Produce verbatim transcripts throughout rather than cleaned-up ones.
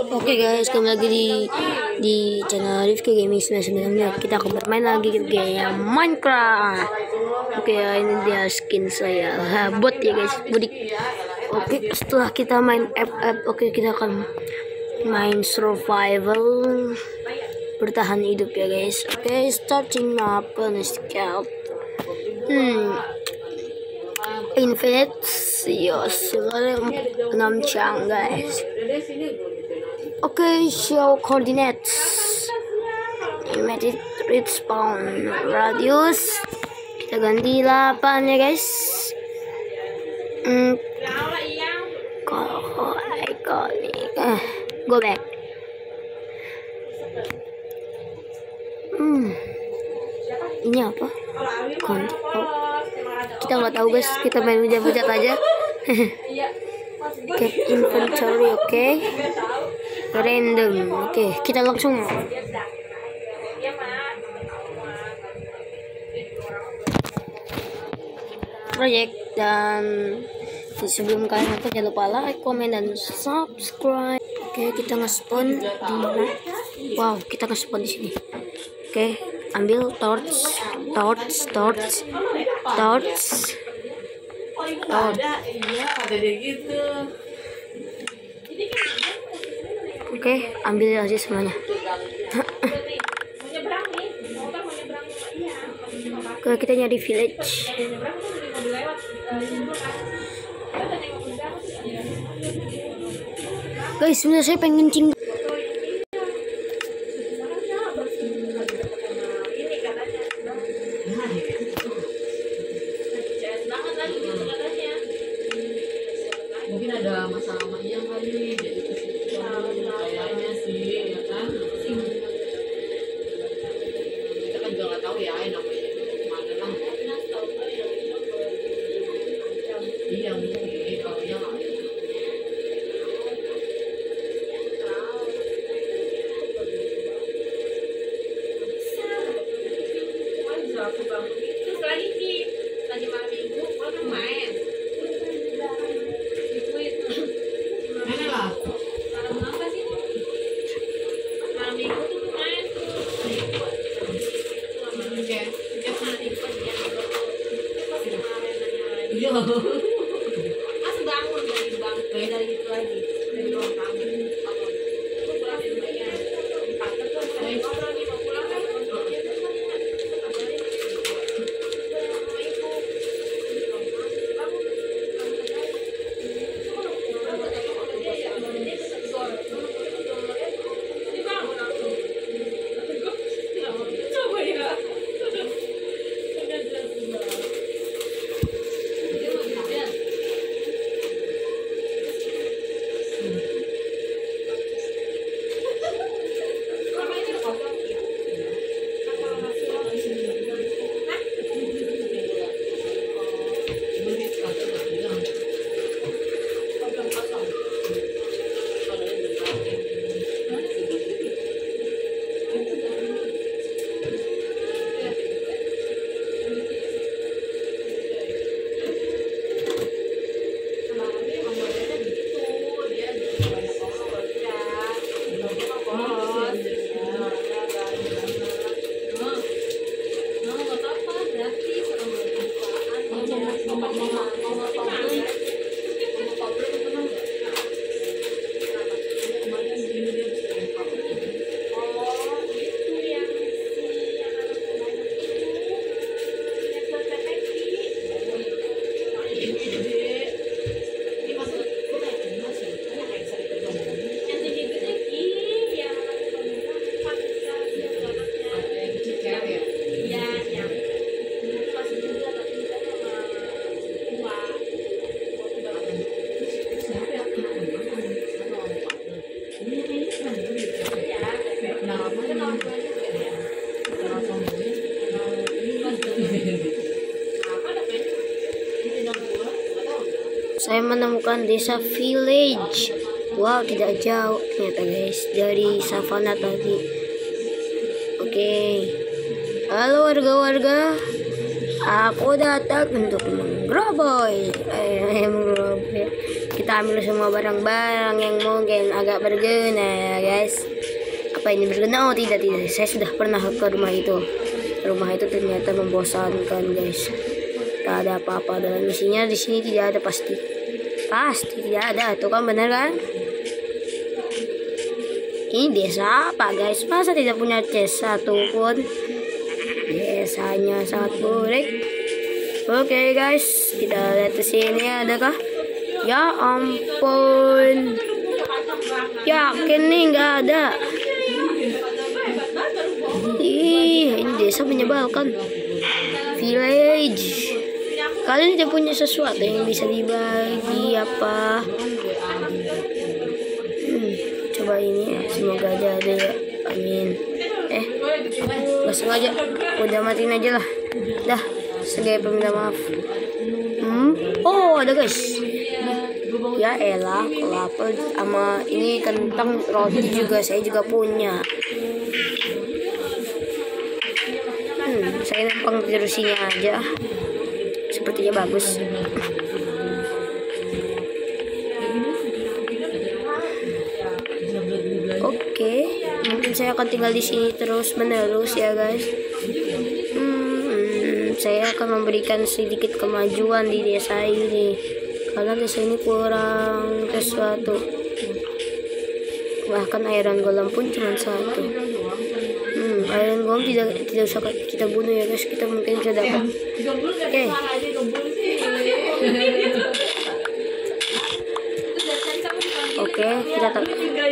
Oke guys, kembali lagi di di channel Rifki Gaming sembilan puluh sembilan. Kita akan bermain lagi game Minecraft. Oke, ini dia skin saya. Ha, bot ya guys, budik. Oke, setelah kita main F F, oke kita akan main survival, bertahan hidup ya guys. Oke, starting up on scout. Hmm. Infinite, yes, enam cang guys. Oke, okay, show coordinates. Immediate respawn radius. Kita ganti delapan ya guys. Hmm. Oh, iconic. Uh, go back. Hmm. Ini apa? Konti. Oh. Kita nggak tahu guys. Kita main hujat-hujat aja. Get inventory, oke. Okay. Random, oke. Okay. Kita langsung. Project dan sebelum kalian nonton jangan lupa like, comment dan subscribe. Oke, okay, kita nge-spawn di mana? Wow, kita nge-spawn di sini. Oke, okay, ambil torch, torch, torch, torch. Oh. Oke, okay, ambil aja semuanya. Oke, kita nyari village. Guys, sebenarnya saya pengen kencing. Mungkin ada masalah yang kali jadi kayaknya sih ya kan, kita kan juga nggak tahu ya namanya mana lah. Iya mungkin kalau yang terus lagi sih tadi malam minggu orang main. Iya. Mas bangun dari bangun dari itu lagi dari ruang tamu. Aku pulang di rumahnya. Empat terus saya ngobrol nih mau pulang kan? Saya menemukan desa village. Wow, tidak jauh ternyata guys dari savana tadi. Oke, okay. Halo warga-warga, aku datang untuk menggeraboi. Eh, menggeraboi. Kita kita ambil semua barang-barang yang mungkin agak berguna ya guys. Apa ini berguna? Oh tidak tidak, saya sudah pernah ke rumah itu. Rumah itu ternyata membosankan guys. Tak ada apa-apa dalam isinya. Di sini tidak ada pasti. Pasti tidak ada, tuh kan bener kan? Ini desa apa guys? Masa tidak punya chest satu pun? Desanya sangat buruk. Oke guys, kita lihat di sini adakah? Ya ampun, yakin nih nggak ada. Ih, ini desa menyebalkan. Village. Kalian tidak punya sesuatu yang bisa dibagi apa? Hmm, coba ini ya, semoga aja ada ya. Amin. Eh, nggak sengaja. Udah matiin aja lah. Dah, sebagai peminta maaf. Hmm, oh ada guys. Ya elah, kelapa sama ini kentang roti juga saya juga punya. Hmm, saya numpang terusinya aja. Sepertinya bagus. Oke, mungkin saya akan tinggal di sini terus menerus ya guys. Hmm, saya akan memberikan sedikit kemajuan di desa ini karena desa ini kurang sesuatu. Bahkan iron golem pun cuma satu. Hmm, iron golem tidak tidak usah kita bunuh ya guys. Kita mungkin bisa dapat. Oke. Okay. Oke, okay, kita tak.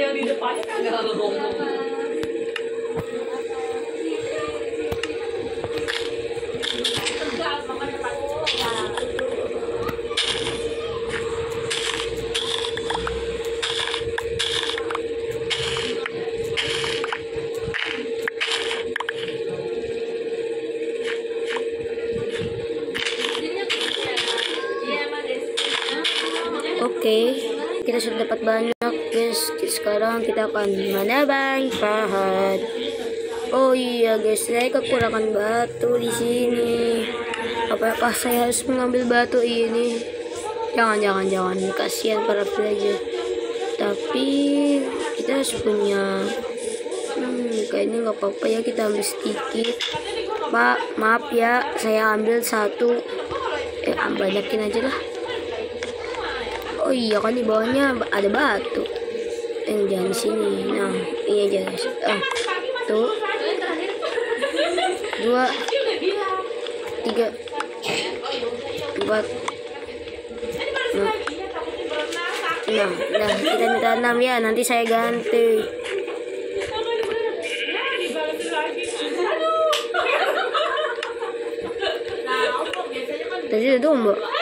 Oke, kita sudah dapat banyak guys. Sekarang kita akan menebang pahat. Oh iya guys, saya kekurangan batu di sini. Apakah saya harus mengambil batu ini? Jangan, jangan, jangan. Kasihan para villager. Tapi kita harus punya. Hmm, kayaknya nggak apa-apa ya kita ambil sedikit. Pak, maaf ya, saya ambil satu. Eh, banyakin aja lah. Oh iya kan di bawahnya ada batu. Yang jangan di sini. Nah, ini aja guys. Ah, tuh. Dua, tiga, empat. Nah, nah, nah kita minta enam ya. Nanti saya ganti. Tadi udah mbak.